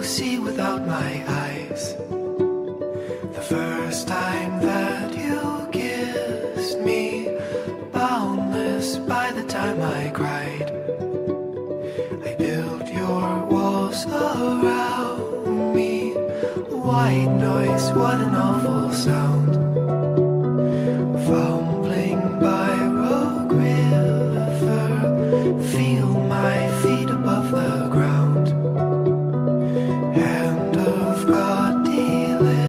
see without my eyes. The first time that you kissed me, boundless by the time I cried. I built your walls around me. White noise, what an awful sound.